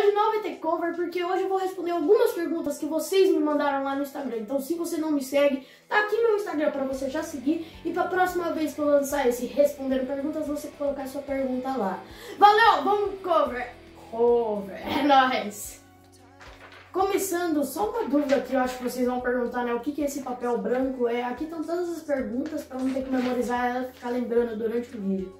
hoje não vai ter cover, porque hoje eu vou responder algumas perguntas que vocês me mandaram lá no Instagram. Então, se você não me segue, tá aqui meu Instagram pra você já seguir. E pra próxima vez que eu lançar esse Respondendo Perguntas, você colocar sua pergunta lá. Valeu, vamos cover! Cover, é nóis! Começando, só uma dúvida que eu acho que vocês vão perguntar, né? O que é esse papel branco? Aqui estão todas as perguntas pra não ter que memorizar ela e ficar lembrando durante o vídeo.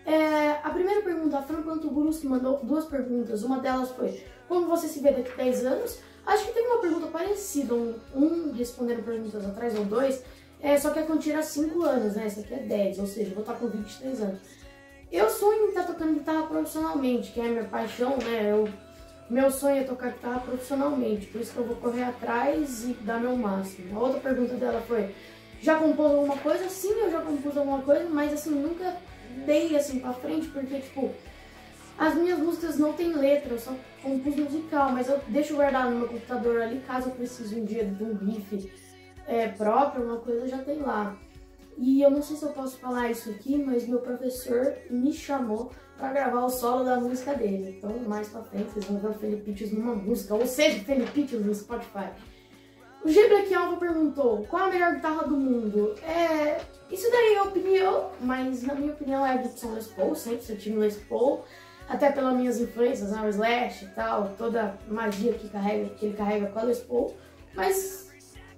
A primeira pergunta, a Fran Pantogurus, que mandou duas perguntas. Uma delas foi: como você se vê daqui a 10 anos? Acho que tem uma pergunta parecida, um respondendo perguntas atrás, ou dois, só que a quantia era 5 anos, né? Essa aqui é 10, ou seja, eu vou estar com 23 anos. Eu sonho em estar tocando guitarra profissionalmente, que é a minha paixão, né? Meu sonho é tocar guitarra profissionalmente, por isso que eu vou correr atrás e dar meu máximo. A outra pergunta dela foi: já compôs alguma coisa? Sim, eu já compus alguma coisa, mas assim, nunca dei assim pra frente, porque tipo, as minhas músicas não tem letra, eu só compus musical, mas eu deixo guardado no meu computador ali, caso eu precise um dia de um riff próprio, uma coisa já tem lá. E eu não sei se eu posso falar isso aqui, mas meu professor me chamou pra gravar o solo da música dele. Então, mais pra frente, vocês vão ver o Felipitious numa música, ou seja, Felipitious no Spotify. O G Black Alva perguntou: qual a melhor guitarra do mundo? Isso daí é opinião, mas na minha opinião é a Gibson Les Paul, sempre seu time Les Paul, até pelas minhas influências, né, o Slash e tal, toda a magia que ele carrega com a Les Paul, mas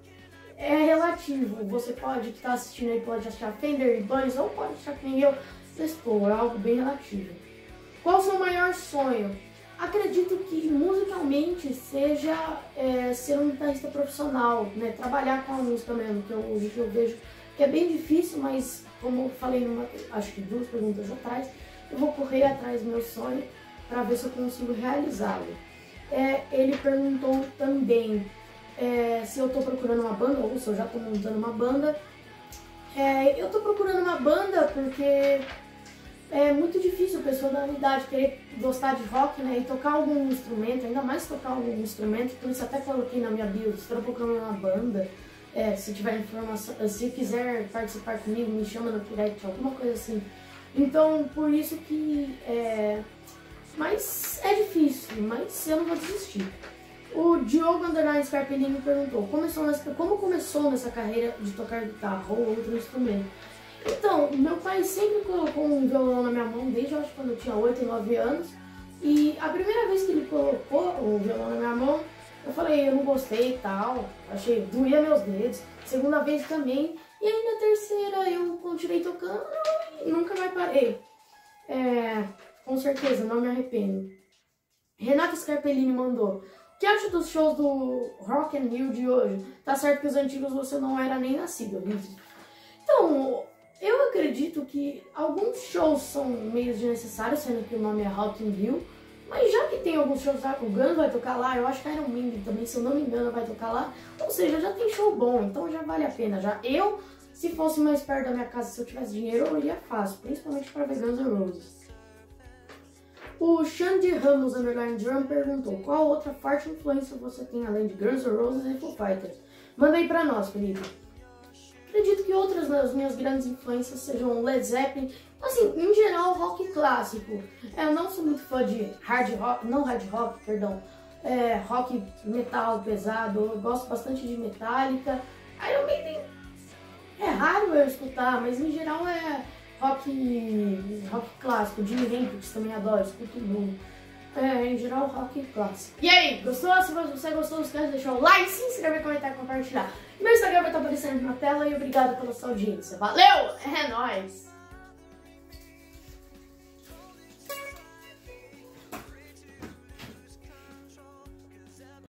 é relativo. Você pode estar assistindo aí, pode achar Fender, Ibanez, ou pode achar que nem eu, Les Paul, é algo bem relativo. Qual o seu maior sonho? Acredito que musicalmente seja ser um guitarrista profissional, né? Trabalhar com a música mesmo, que hoje eu vejo que é bem difícil, mas como eu falei, acho que 2 perguntas atrás, eu vou correr atrás do meu sonho para ver se eu consigo realizá-lo. Ele perguntou também se eu estou procurando uma banda ou se eu já estou montando uma banda. Eu estou procurando uma banda porque é muito difícil a pessoa da minha idade querer gostar de rock, né, e tocar algum instrumento, ainda mais tocar algum instrumento, por isso até coloquei na minha bio: estou procurando uma banda, se tiver informação, se quiser participar comigo, me chama no direct, alguma coisa assim. Então, por isso que mas é difícil, mas eu não vou desistir. O Diogo Underline Scarpellini perguntou: como começou nessa carreira de tocar guitarra ou outro instrumento? Então, meu pai sempre colocou um violão na minha mão, desde eu acho que quando eu tinha 8 ou 9 anos. E a primeira vez que ele colocou o violão na minha mão, eu falei, eu não gostei e tal, achei, doía meus dedos. Segunda vez também, e aí na terceira eu continuei tocando e nunca mais parei. Com certeza, não me arrependo. Renata Scarpellini mandou: o que acha dos shows do Rock and Rio de hoje? Tá certo que os antigos você não era nem nascido, Vitor. Então, eu acredito que alguns shows são meio desnecessários, sendo que o nome é Rock in Rio, mas já que tem alguns shows lá, o Guns vai tocar lá, eu acho que a Iron Maiden também, se eu não me engano, vai tocar lá, ou seja, já tem show bom, então já vale a pena. Se fosse mais perto da minha casa, se eu tivesse dinheiro, eu iria fácil, principalmente para ver Guns N' Roses. O Xande Ramos Underline Drum perguntou: qual outra forte influência você tem além de Guns N' Roses e Foo Fighters? Manda aí pra nós, Felipe. Acredito que outras das minhas grandes influências sejam Led Zeppelin, assim, em geral, rock clássico. Eu não sou muito fã de rock metal pesado. Eu gosto bastante de Metallica. Iron Maiden é raro eu escutar, mas em geral é rock clássico. Jimi Hendrix também adoro, escuto muito. Em geral, rock clássico. E aí, gostou? Se você gostou, não esquece de deixar o like, se inscrever, comentar e compartilhar. Meu Instagram vai estar aparecendo na tela e obrigado pela sua audiência. Valeu! É nóis!